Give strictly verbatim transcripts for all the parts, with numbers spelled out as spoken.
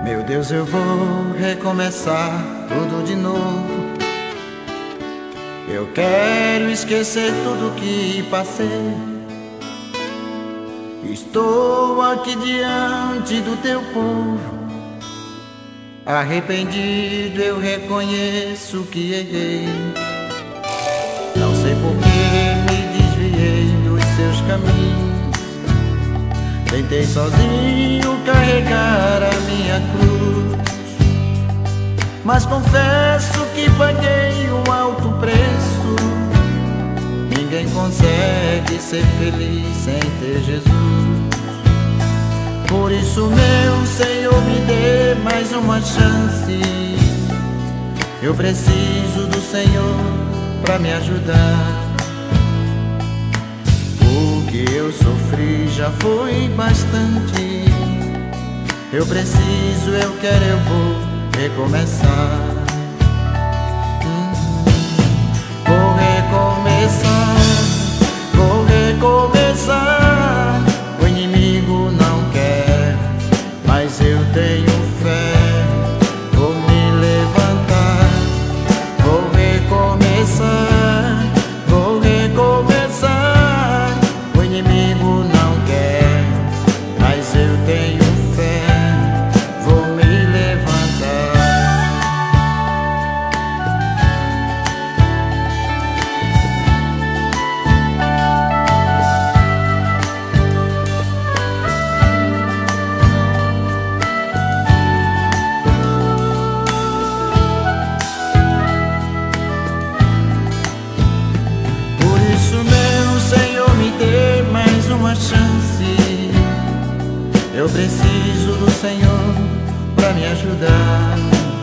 Meu Deus, eu vou recomeçar tudo de novo. Eu quero esquecer tudo que passei. Estou aqui diante do teu povo. Arrependido, eu reconheço que errei. Não sei por que me desviei dos seus caminhos. Tentei sozinho carregar a minha cruz, mas confesso que paguei um alto preço. Ninguém consegue ser feliz sem ter Jesus. Por isso, meu Senhor, me dê mais uma chance. Eu preciso do Senhor pra me ajudar. O que eu sofri já foi bastante. Eu preciso, eu quero, eu vou recomeçar. hum. Vou recomeçar, vou recomeçar. O inimigo não quer, mas eu tenho fé. Vou me levantar, vou recomeçar, vou recomeçar. O inimigo não quer, mas eu tenho fé. Vou me levantar. Por isso, meu Senhor, me dê mais uma chance. Eu preciso do Senhor pra me ajudar.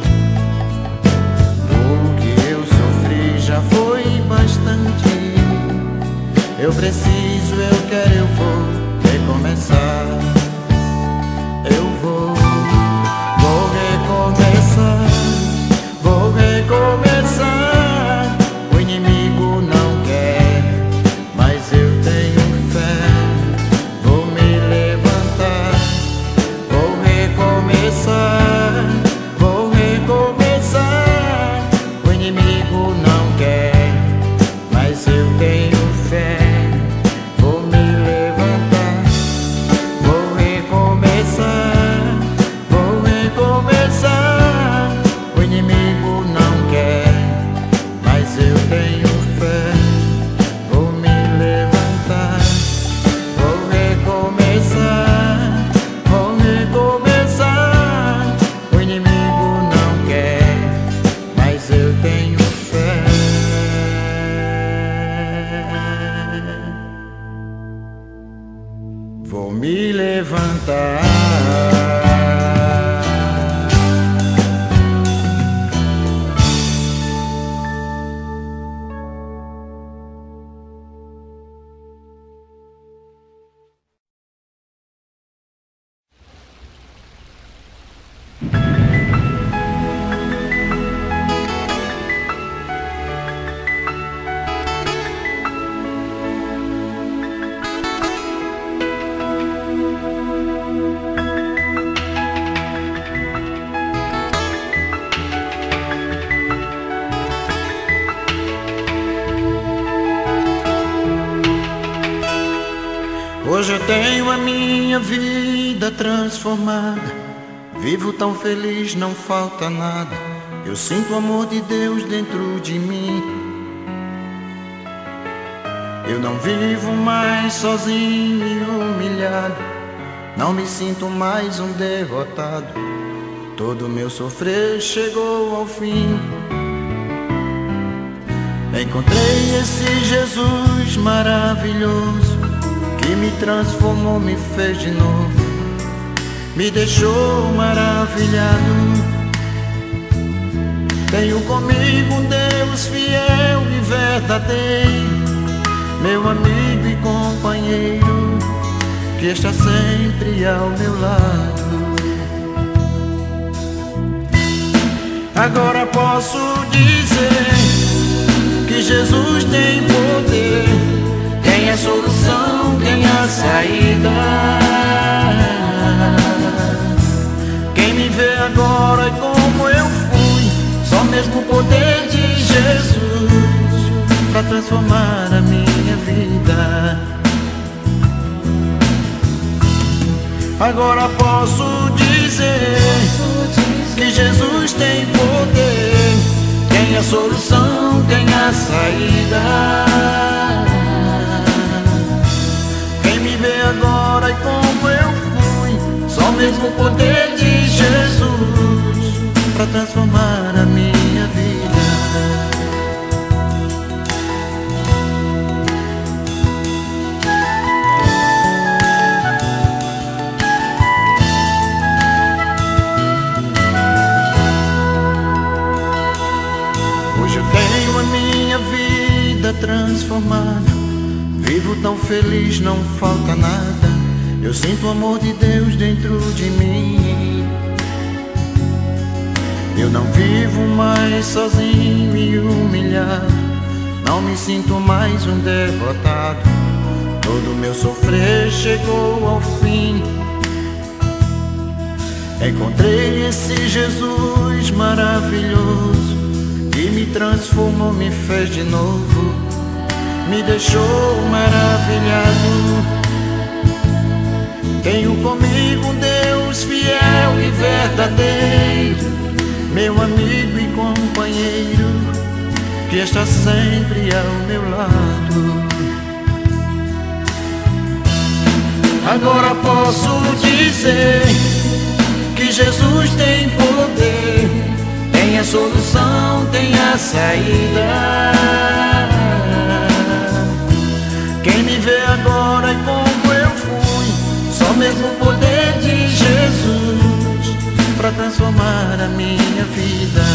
O que eu sofri já foi bastante. Eu preciso, eu quero, eu vou recomeçar. Eu vou, vou recomeçar, vou recomeçar. O inimigo não quer, mas eu tenho fé. Vou me levantar, vou recomeçar, vou recomeçar. O inimigo não quer, mas eu tenho fé. Vou me levantar, vou recomeçar, vou recomeçar. O inimigo não quer, mas eu tenho fé. Vou me levantar, vou recomeçar, vou recomeçar. O inimigo não quer, mas eu tenho fé. Vou me levantar. Hoje eu tenho a minha vida transformada. Vivo tão feliz, não falta nada. Eu sinto o amor de Deus dentro de mim. Eu não vivo mais sozinho e humilhado. Não me sinto mais um derrotado. Todo meu sofrer chegou ao fim. Encontrei esse Jesus maravilhoso, que me transformou, me fez de novo, me deixou maravilhado. Tenho comigo um Deus fiel e verdadeiro, meu amigo e companheiro, que está sempre ao meu lado. Agora posso dizer que Jesus tem poder, tem a solução, tem a saída. Quem me vê agora como eu fui. Só mesmo o poder de Jesus pra transformar a minha vida. Agora posso dizer que Jesus tem poder, tem a solução, tem a saída. Quem me vê agora e como eu fui, só mesmo o poder de Jesus pra transformar a minha vida. Hoje eu tenho a minha vida transformada, vivo tão feliz, não falta nada. Eu sinto o amor de Deus dentro de mim. Eu não vivo mais sozinho e humilhado, não me sinto mais um derrotado. Todo meu sofrer chegou ao fim. Encontrei esse Jesus maravilhoso que me transformou, me fez de novo, me deixou maravilhado. Tenho comigo um Deus fiel e verdadeiro, meu amigo e companheiro, que está sempre ao meu lado. Agora posso dizer que Jesus tem poder, tem a solução, tem a saída. Quem me vê agora e como eu fui, só mesmo o poder de Jesus pra transformar a minha vida.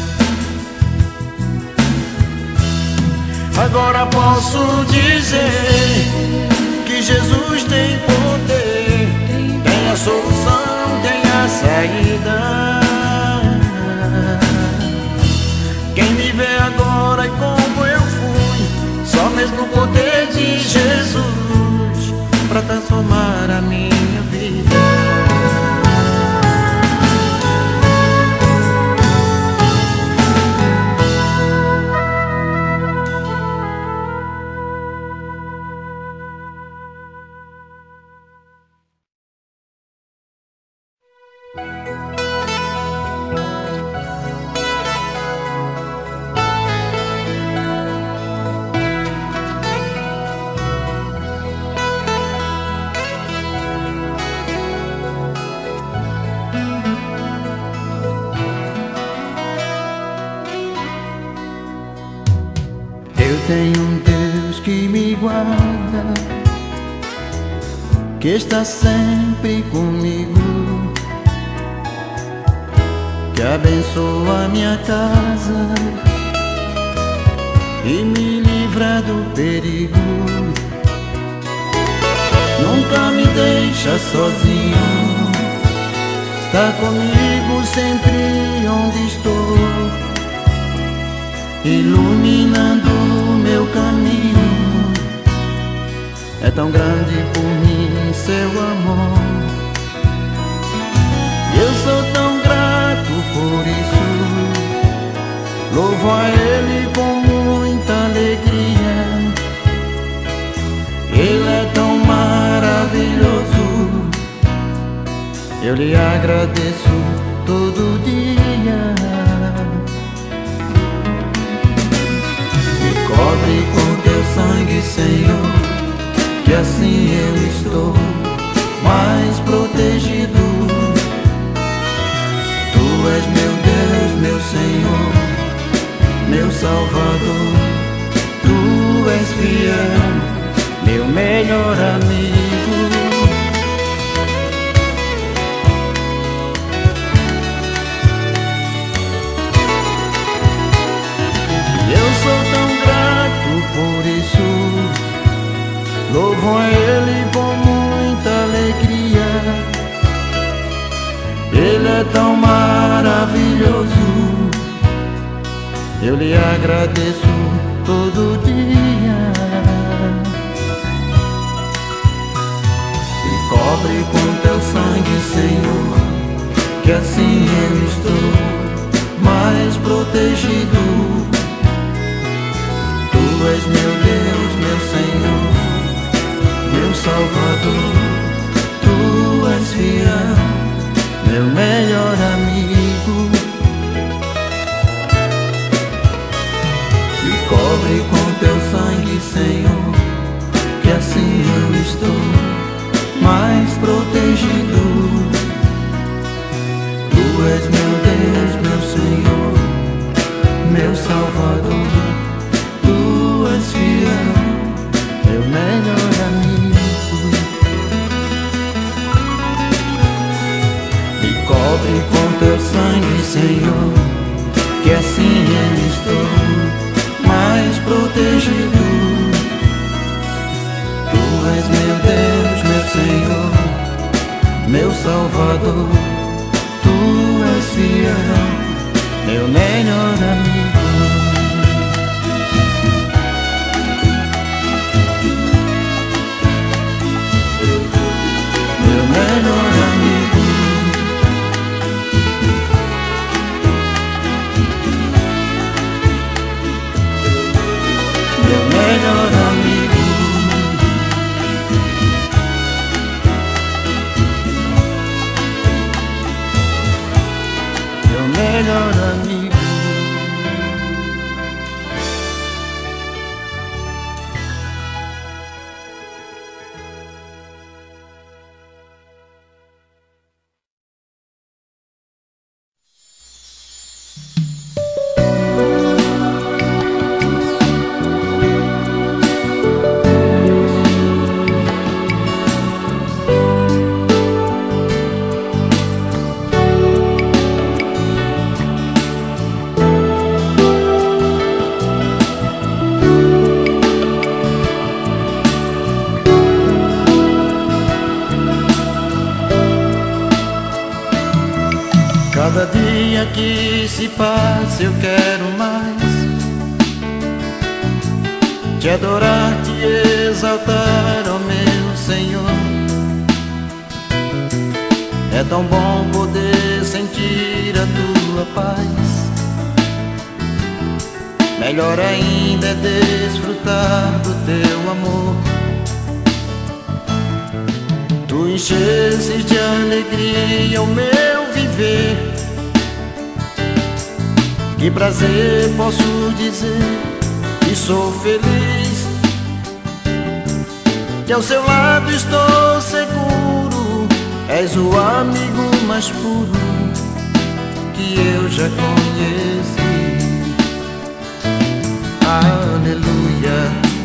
Agora posso dizer que Jesus tem poder, tem a solução, tem a saída. Quem me vê agora e como eu fui, só mesmo o poder de Jesus pra transformar a minha vida. Tenho um Deus que me guarda, que está sempre comigo, que abençoa a minha casa e me livra do perigo. Nunca me deixa sozinho, está comigo sempre onde estou, iluminando o meu caminho. É tão grande por mim seu amor, eu sou tão grato por isso. Louvo a Ele com muita alegria, Ele é tão maravilhoso. Eu lhe agradeço todo dia. Cobre com teu sangue, Senhor, que assim eu estou mais protegido. Tu és meu Deus, meu Senhor, meu Salvador. Tu és fiel, meu melhor amigo. Eu sou tão por isso, louvo a Ele com muita alegria. Ele é tão maravilhoso, eu lhe agradeço todo dia. Me cobre com teu sangue, Senhor, que que assim eu estou mais protegido. Tu és meu Deus, meu Senhor, meu Salvador. Tu és fiel, meu melhor amigo. Me cobre com teu sangue, Senhor, que assim eu estou mais protegido. Tu és meu Deus, meu Senhor, meu Salvador. Tu és fiel, meu melhor amigo. Me cobre com teu sangue, Senhor, que assim eu estou mais protegido. Tu és meu Deus, meu Senhor, meu Salvador. Tu és fiel, meu melhor amigo. Meu melhor amigo. Meu melhor amigo. Meu melhor amigo. Cada dia que se passa eu quero mais te adorar, te exaltar, ó meu Senhor. É tão bom poder sentir a tua paz. Melhor ainda é desfrutar do teu amor. Tu enchesses de alegria o meu viver. Que prazer posso dizer que sou feliz, que ao seu lado estou seguro. És o amigo mais puro que eu já conheci. Aleluia,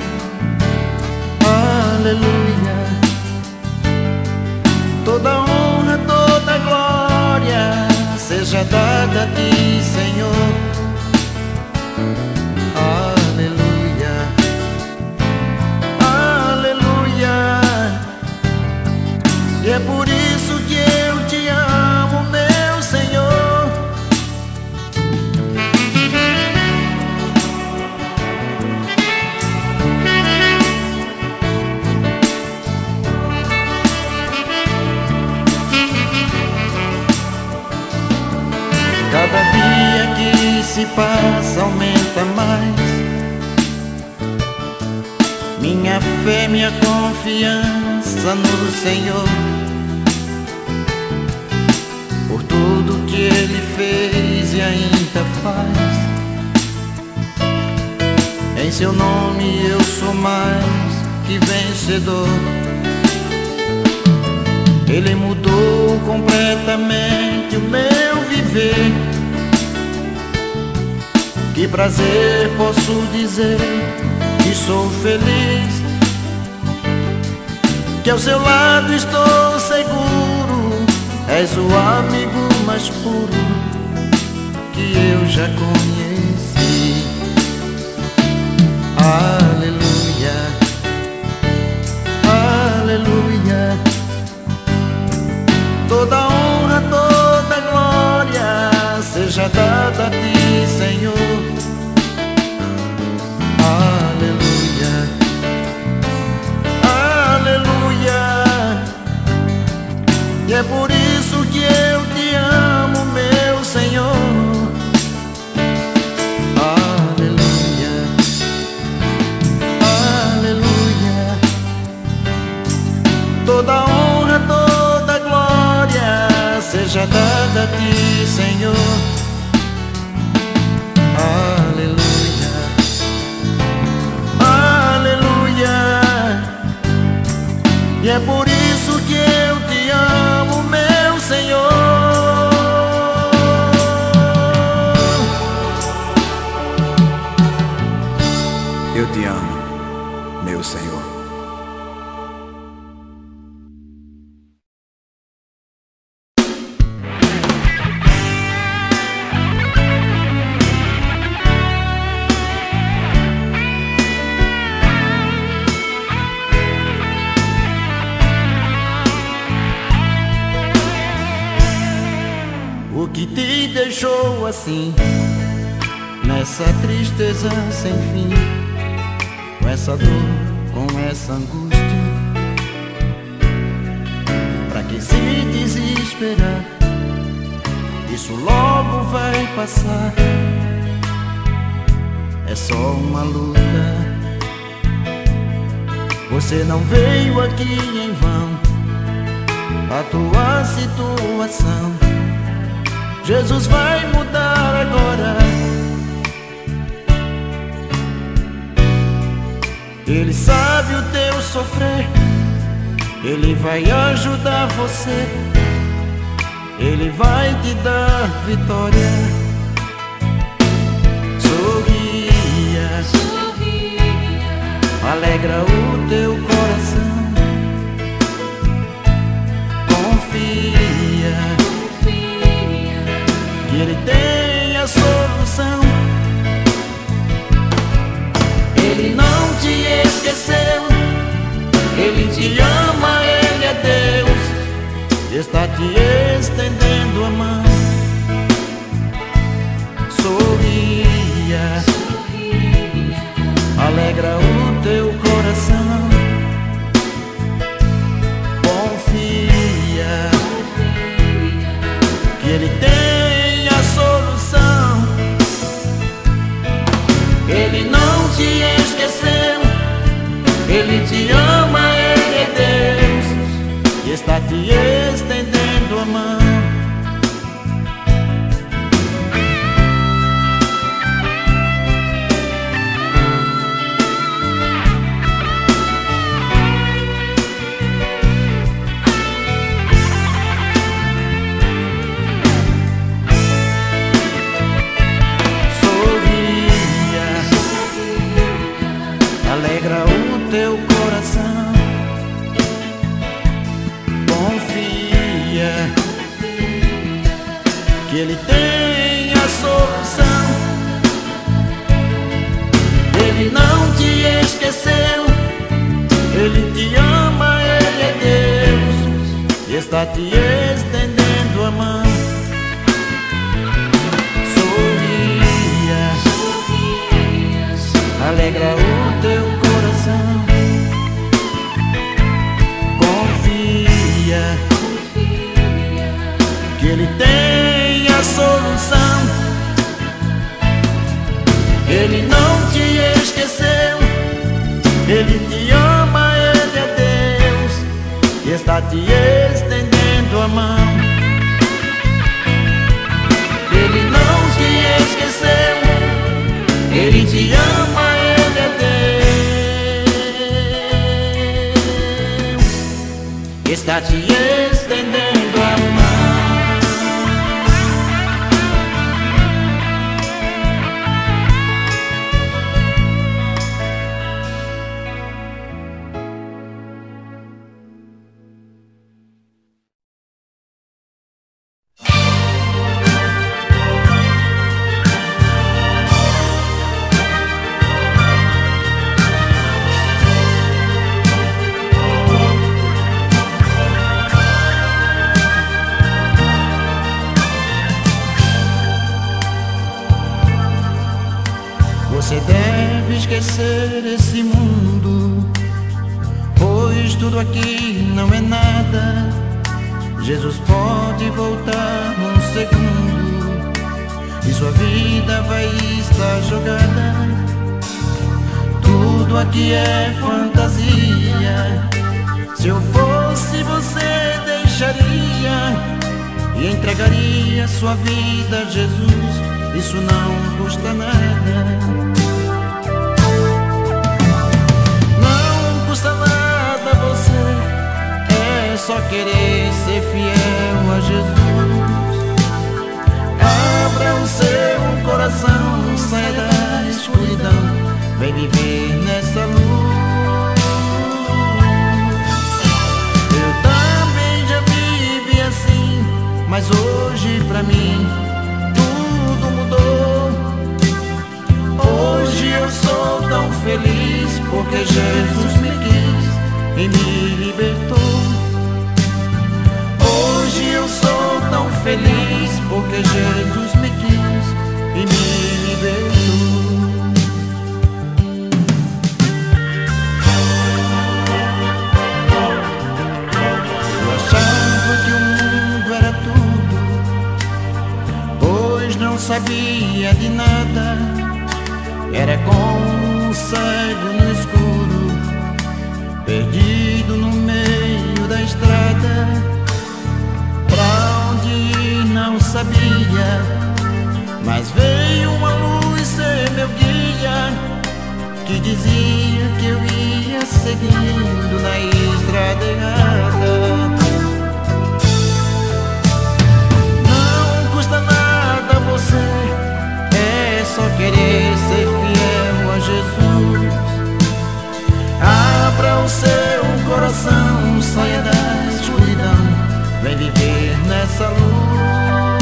aleluia. Toda honra, toda glória seja dada a ti, Senhor. Aleluia, aleluia. E é por isso que eu te amo, meu Senhor. Cada dia que se passa aumenta mais minha fé, minha confiança no Senhor. Por tudo que Ele fez e ainda faz, em seu nome eu sou mais que vencedor. Ele mudou completamente o meu viver. Que prazer posso dizer que sou feliz, que ao seu lado estou seguro. És o amigo mais puro que eu já conheci. Aleluia, aleluia. Toda honra, toda glória seja dada a ti, Senhor. Aleluia, aleluia. E é por isso que eu te amo. agradado a ti, Senhor. Aleluia, aleluia. E é por isso que eu te amo, meu Senhor. Eu te amo, meu Senhor. O que te deixou assim, nessa tristeza sem fim, com essa dor, com essa angústia? Pra que se desesperar? Isso logo vai passar. É só uma luta. Você não veio aqui em vão. A tua situação Jesus vai mudar agora. Ele sabe o teu sofrer. Ele vai ajudar você. Ele vai te dar vitória. Sorria, sorria, alegra o teu coração. Confia, confia, que Ele tem a solução. Ele não te esqueceu. Ele te ama, Ele é Deus. Está te estendendo a mão. Sorria, sorria, alegra o teu coração. Confia, confia, que Ele tem a solução. Ele não te esqueceu. Ele te ama, Ele é Deus. E está te estendendo a mão. Sorria, alegra o teu coração. Confia, que Ele tem a solução. Ele não te esqueceu. Ele te ama, Ele é Deus. E está te estendendo a mão. Sorria, alegra o teu coração. Confia, que Ele tem a solução. Ele não te esqueceu. Ele te ama, Ele é Deus. E está te estendendo a mão. Ele não te esqueceu. Ele te ama, Ele é Deus. Está te estendendo a mão. Você deve esquecer esse mundo, pois tudo aqui não é nada. Jesus pode voltar num segundo e sua vida vai estar jogada. Tudo aqui é fantasia. Se eu fosse, você deixaria e entregaria sua vida a Jesus. Isso não custa nada. Não custa nada você, é só querer ser fiel a Jesus. Abra o seu coração, saia da escuridão, vem viver nessa luz. Eu também já vivi assim, mas hoje pra mim tudo mudou. Hoje eu sou tão feliz porque Jesus me quis e me libertou. Hoje eu sou tão feliz porque Jesus me quis e me libertou. Eu achava que o mundo era tudo, pois não sabia de nada. Era como um cego no escuro, perdido no meio da estrada. Pra onde ir não sabia, mas veio uma luz ser meu guia, que dizia que eu ia seguindo na estrada errada. Não custa nada você, é só querer ser fiel a Jesus. Abra o seu coração, saia da escuridão, vem viver nessa luz.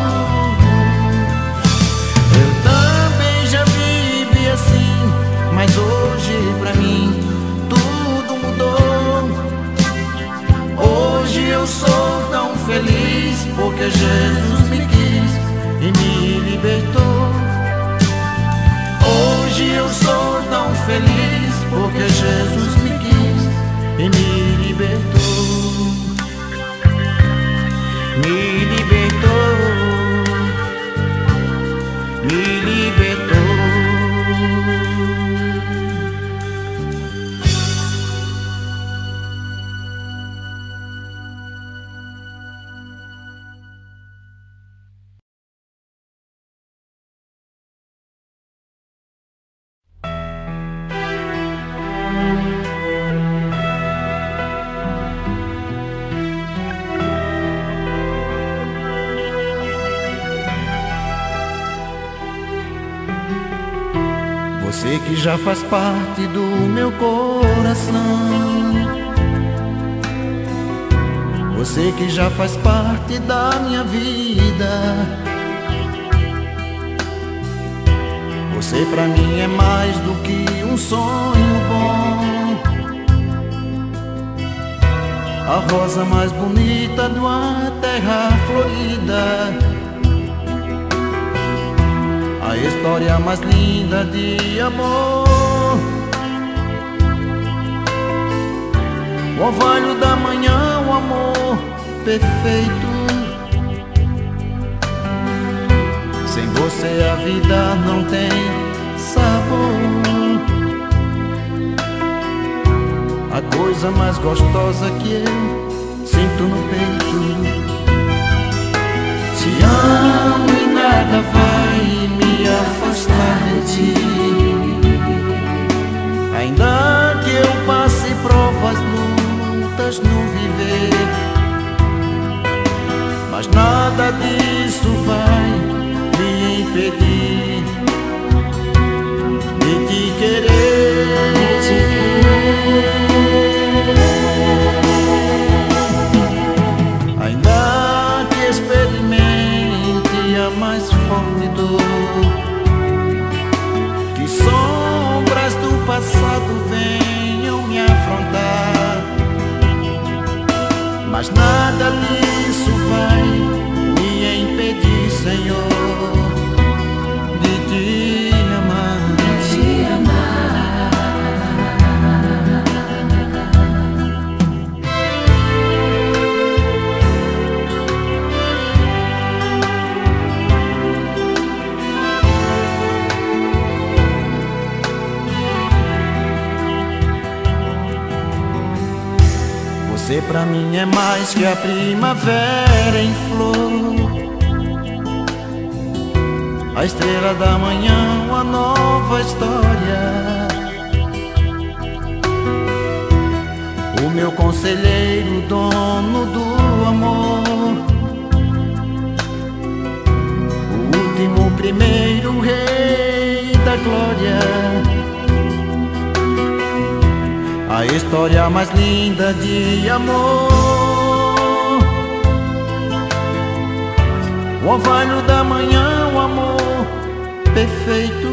Eu também já vivi assim, mas hoje pra mim tudo mudou. Hoje eu sou tão feliz porque Jesus me quis e me libertou. Hoje eu sou tão feliz porque Jesus me quis e me libertou. Me libertou, me libertou. Você que já faz parte do meu coração, você que já faz parte da minha vida. Você pra mim é mais do que um sonho bom, a rosa mais bonita de uma terra florida, a história mais linda de amor, o orvalho da manhã, o amor perfeito. Sem você a vida não tem sabor, a coisa mais gostosa que eu sinto no peito. Te amo e nada vai me afastar de ti, ainda que eu passe provas, lutas no viver, mas nada disso vai me impedir de te querer, de te querer. Ainda que experimente a mais forte dor, que sombras do passado venham me afrontar, mas nada disso vai me impedir, Senhor, de te amar, de te amar. Você pra mim é mais que a primavera em flor, a estrela da manhã, uma nova história. O meu conselheiro, dono do amor, o último, primeiro rei da glória, a história mais linda de amor. O orvalho da manhã, o amor perfeito.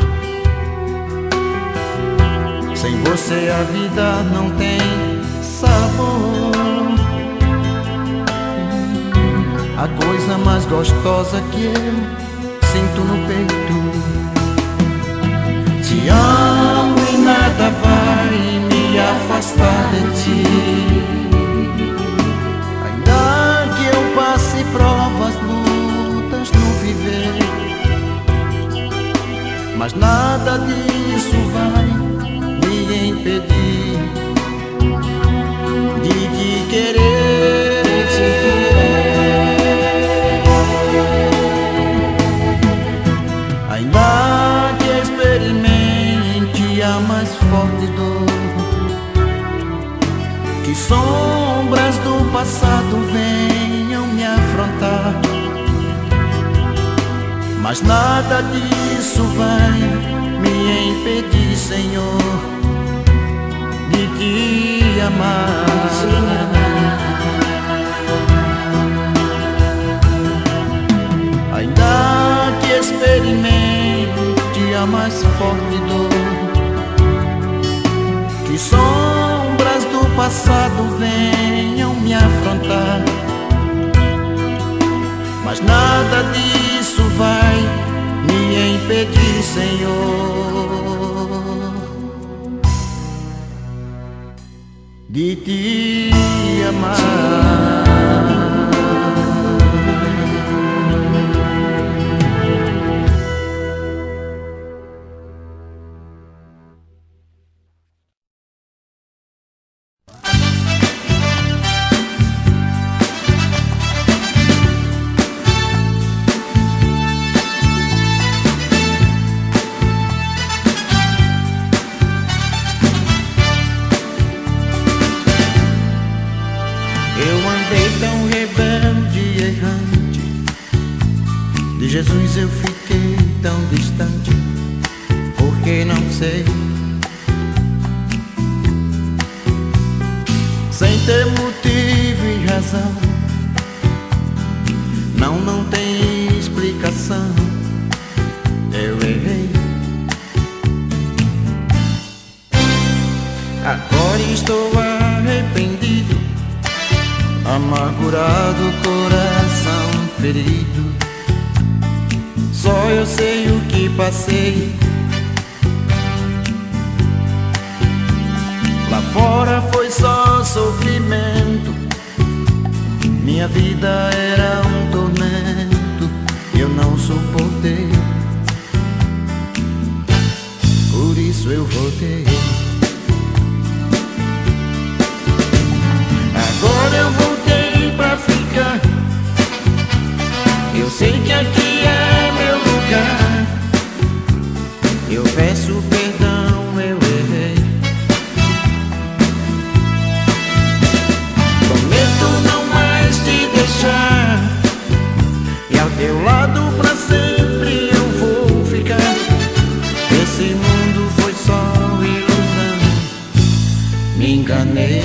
Sem você a vida não tem sabor. A coisa mais gostosa que eu sinto no peito. Te amo e nada vai me afastar de ti. Ainda que eu passe provas, lutas no viver, mas nada disso vai me impedir de te querer. Ainda que experimente a mais forte dor, que sombras do passado venham me afrontar, mas nada disso vai me impedir, Senhor, de te amar. Ainda que experimente a mais forte dor, que sombras do passado venham me afrontar, mas nada disso vai me impedir, Senhor, de te amar. De Jesus eu fiquei tão distante, porque não sei, sem ter motivo e razão. Não, não tem explicação, eu errei. Agora estou arrependido, amargurado, coração ferido. Só eu sei o que passei. Lá fora foi só sofrimento, minha vida era um tormento, eu não suportei, por isso eu voltei. Agora eu voltei pra ficar, eu sei que aqui é meu lugar. Eu peço perdão, eu errei. Prometo não mais te deixar, e ao teu lado pra sempre eu vou ficar. Esse mundo foi só ilusão, me enganei.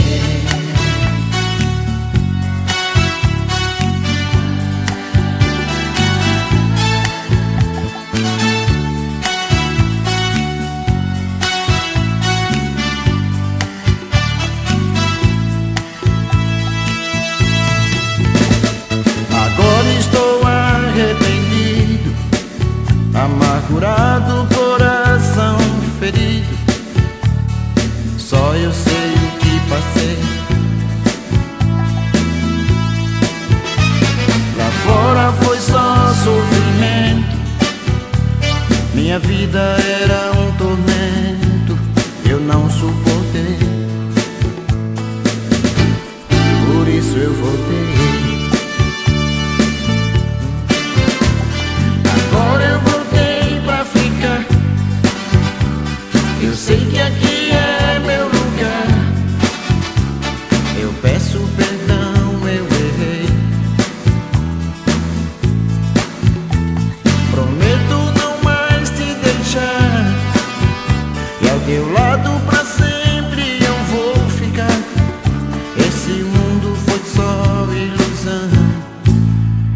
Amargurado, coração ferido, só eu sei o que passei. Lá fora foi só sofrimento, minha vida era um tormento, eu não suportei,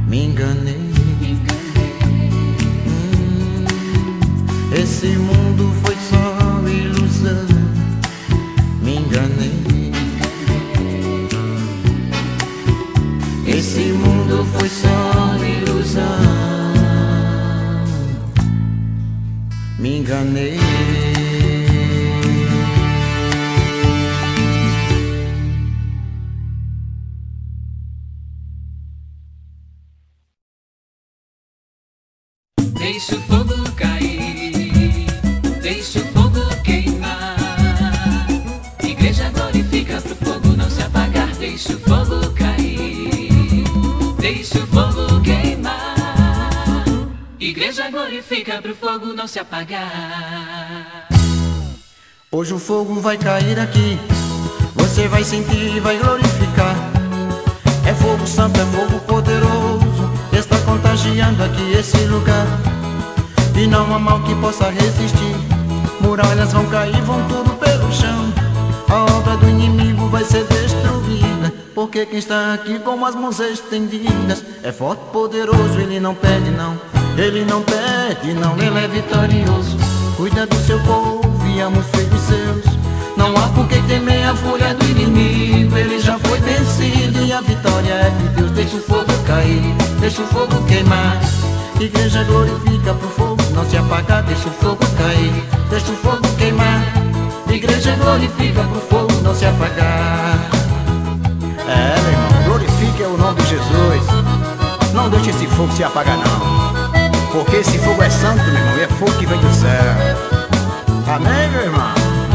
me enganei. Hum, esse mundo foi só ilusão, me enganei. Esse mundo foi só ilusão, me enganei. Deixa o fogo cair, deixa o fogo queimar. Igreja glorifica pro fogo não se apagar. Deixa o fogo cair, deixa o fogo queimar. Igreja glorifica pro fogo não se apagar. Hoje o fogo vai cair aqui, você vai sentir e vai glorificar. É fogo santo, é fogo poderoso, está contagiando aqui esse lugar. E não há mal que possa resistir, muralhas vão cair, vão tudo pelo chão. A obra do inimigo vai ser destruída, porque quem está aqui com as mãos estendidas é forte, poderoso, ele não perde não. Ele não perde não, ele é vitorioso. Cuida do seu povo e ama os filhos seus. Não há por que temer a fúria do inimigo, ele já foi vencido e a vitória é de Deus. Deixa o fogo cair, deixa o fogo queimar. Igreja glorifica pro fogo não se apagar. Deixa o fogo cair, deixa o fogo queimar. Igreja glorifica pro fogo não se apagar. É, meu irmão, glorifique o nome de Jesus. Não deixe esse fogo se apagar não, porque esse fogo é santo, meu irmão, e é fogo que vem do céu. Amém, meu irmão?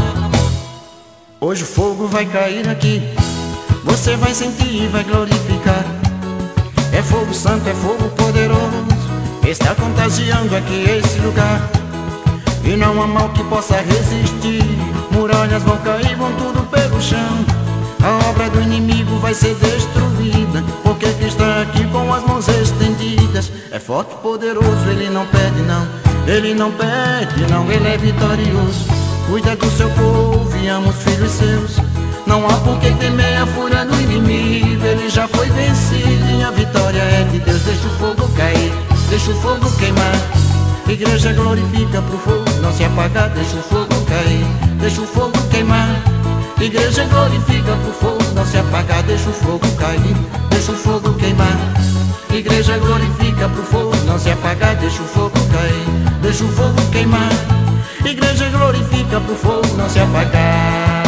Hoje o fogo vai cair aqui, você vai sentir e vai glorificar. É fogo santo, é fogo poderoso, está contagiando aqui esse lugar. E não há mal que possa resistir, muralhas vão cair, vão tudo pelo chão. A obra do inimigo vai ser destruída, porque quem está aqui com as mãos estendidas é forte, poderoso, ele não perde não. Ele não perde não, ele é vitorioso. Cuida do seu povo e ama os filhos seus. Não há por que temer a fúria do inimigo, ele já foi vencido e a vitória é de Deus. Deixa o fogo cair, deixa o fogo queimar. Igreja glorifica pro fogo não se apagar. Deixa o fogo cair, deixa o fogo queimar. Igreja glorifica pro fogo não se apagar. Deixa o fogo cair, deixa o fogo queimar. Igreja glorifica pro fogo não se apagar. Deixa o fogo cair, deixa o fogo queimar. Igreja glorifica pro fogo não se apagar.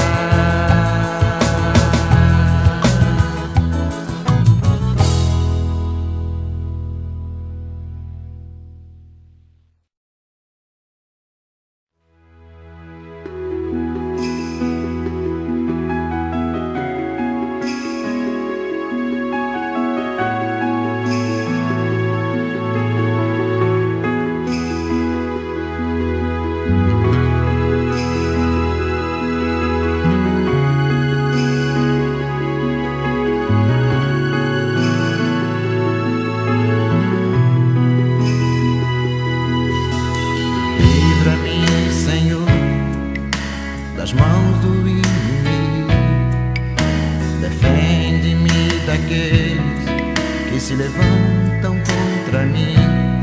Se levantam contra mim,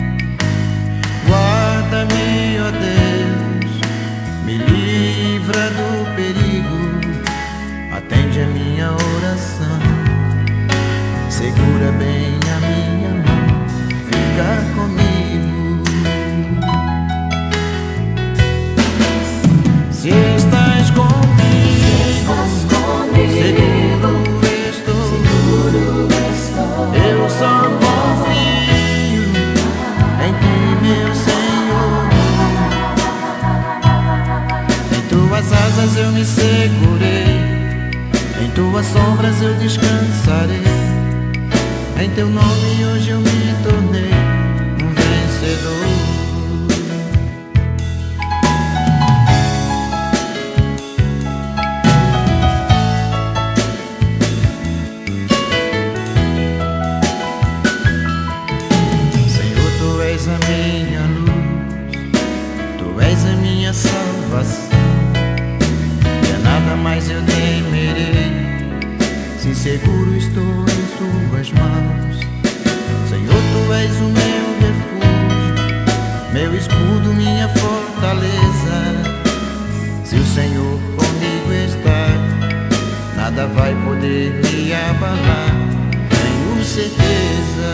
guarda-me, ó Deus, me livra do perigo, atende a minha oração, segura bem a minha mão, fica comigo. Se estás comigo, seguro estou, eu só confio em Ti, meu Senhor. Em Tuas asas eu me segurei, em Tuas sombras eu descansarei. Em Teu nome hoje eu me tornei um vencedor. A minha luz, Tu és a minha salvação, e a nada mais eu temerei, se seguro estou em Tuas mãos. Senhor, tu és o meu refúgio, meu escudo, minha fortaleza. Se o Senhor comigo está, nada vai poder me abalar, tenho certeza.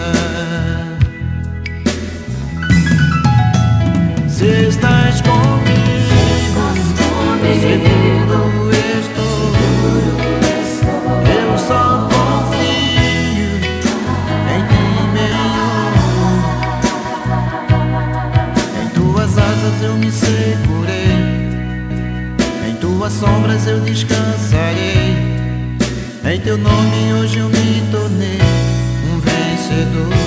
Se estás comigo, seguro estou, eu só confio em ti, meu. Em tuas asas eu me segurei, em tuas sombras eu descansarei. Em teu nome hoje eu me tornei um vencedor.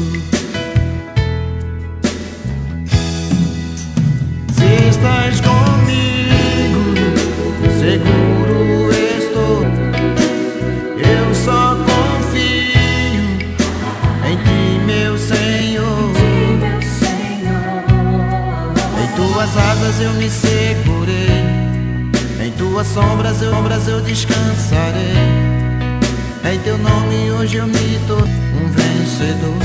Se estás comigo, seguro estou, eu só confio em ti, meu Senhor. Em tuas asas eu me segurei, em tuas sombras eu, sombras eu descansarei. Em teu nome hoje eu me torno um vencedor.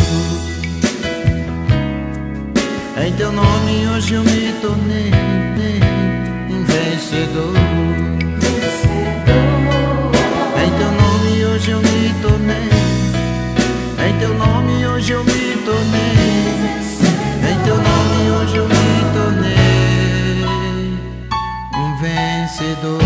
Em teu nome hoje eu me tornei um vencedor. Em teu nome hoje eu me tornei, em teu nome hoje eu me tornei, em teu nome hoje eu me tornei um vencedor.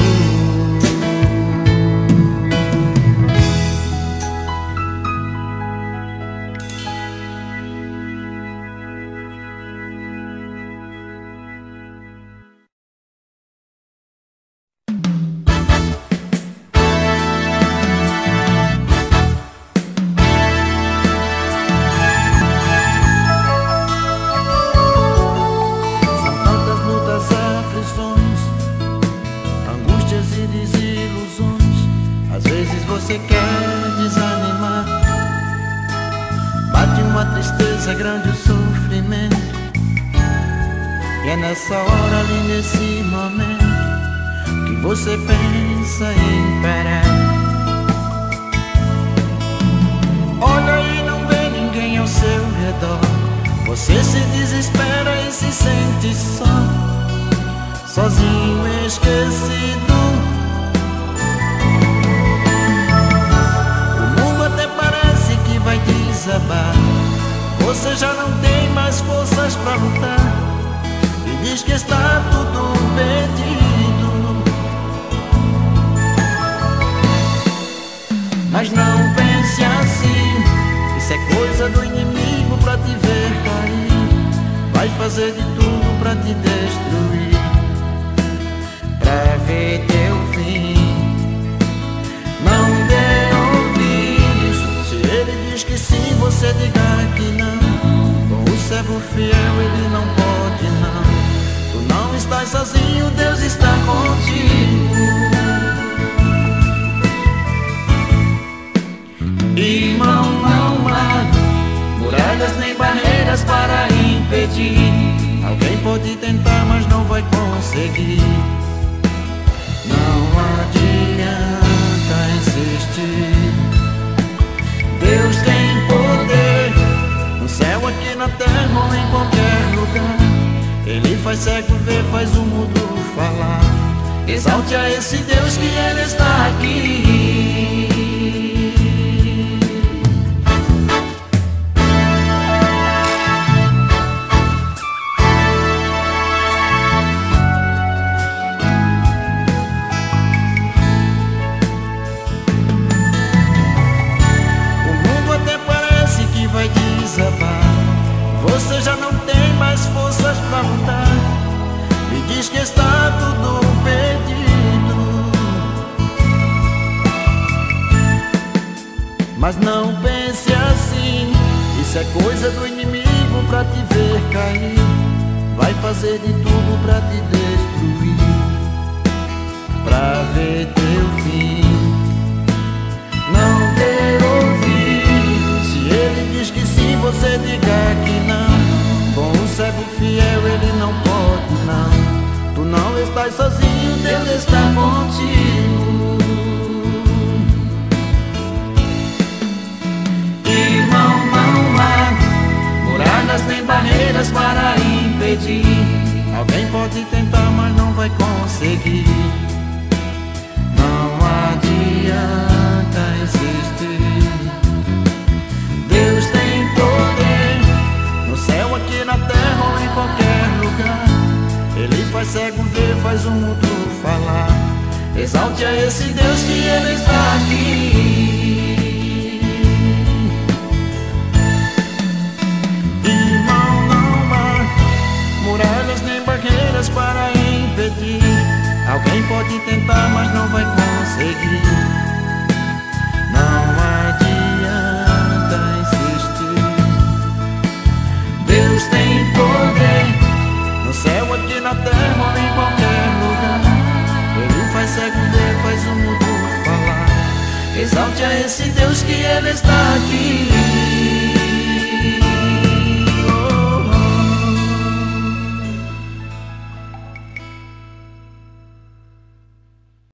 Você quer desanimar, bate uma tristeza grande, o sofrimento. E é nessa hora, ali nesse momento, que você pensa em parar. Olha e não vê ninguém ao seu redor, você se desespera e se sente só, sozinho, esquecido. Vai desabar, você já não tem mais forças pra lutar e diz que está tudo perdido. Mas não pense assim, isso é coisa do inimigo pra te ver cair. Vai fazer de tudo pra te destruir, pra ver teu fim. Não dê ouvidos se ele diz que sim, você diga que não. Com o servo fiel ele não pode não. Tu não estás sozinho, Deus está contigo. Irmão, não há muralhas nem barreiras para impedir. Alguém pode tentar, mas não vai conseguir. Não adianta insistir. Deus tem poder no céu, aqui na terra ou em qualquer lugar. Ele faz cego ver, faz o mudo falar. Exalte a esse Deus que Ele está aqui. Você já não tem mais forças pra lutar e diz que está tudo perdido. Mas não pense assim, isso é coisa do inimigo pra te ver cair. Vai fazer de tudo pra te destruir, pra ver teu fim. Não dê ouvido se ele diz que sim, você diga que não. Com o servo fiel ele não pode não. Tu não estás sozinho, Deus está contigo. Irmão, não há impedir. Alguém pode tentar, mas não vai conseguir. Não adianta insistir. Deus tem poder no céu, aqui na terra ou em qualquer lugar. Ele faz cego ver, faz o mudo falar. Exalte a esse Deus que Ele está aqui. Irmão, não há muralhas nem barreiras para impedir. Alguém pode tentar, mas não vai conseguir. Não adianta insistir. Deus tem poder no céu, aqui na terra ou em qualquer lugar. Ele faz cego ver, faz o mudo falar. Exalte a esse Deus que Ele está aqui.